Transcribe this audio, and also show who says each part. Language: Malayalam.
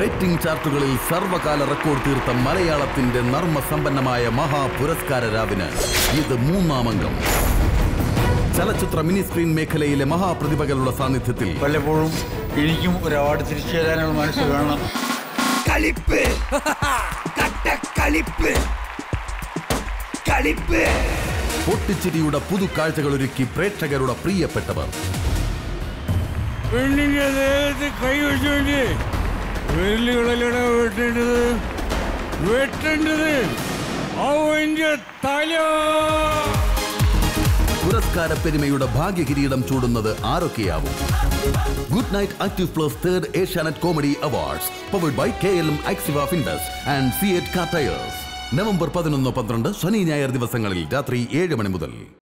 Speaker 1: റേറ്റിംഗ് ചാർട്ടുകളിൽ സർവകാല റെക്കോർഡ് തീർത്ത മലയാളത്തിന്റെ നർമ്മസമ്പന്നമായ മഹാപുരസ്കാര രാവിന് ഇത് മൂന്നാം അംഗം. ചലച്ചിത്ര മിനി സ്ക്രീൻ മേഖലയിലെ മഹാപ്രതിഭകളുടെ സാന്നിധ്യത്തിൽ
Speaker 2: പലപ്പോഴും എനിക്കും ഒരു അവാർഡ് തിരിച്ചു തരാനുള്ള മനസ്സ് വേണം.
Speaker 1: പൊട്ടിച്ചിരിയുടെ പുതുക്കാഴ്ചകൾ ഒരുക്കി പ്രേക്ഷകരുടെ പ്രിയപ്പെട്ടവർ.
Speaker 3: പെണ്ണിന്റെ ദേഹത്ത് കൈവച്ചുകൊണ്ട് വിരലുകളിലൂടെ വെട്ടേണ്ടത് അവന്റെ തല.
Speaker 1: പുരസ്കാര പെരുമയുടെ ഭാഗ്യകിരീടം ചൂടുന്നത് ആരൊക്കെയാവും? Good night active plus third Asianet comedy awards powered by KLM Axiva Finvest and CEAT car tyres. November 11, 12 ശനി ഞായർ ദിവസങ്ങളിൽ രാത്രി 7 മണി മുതൽ.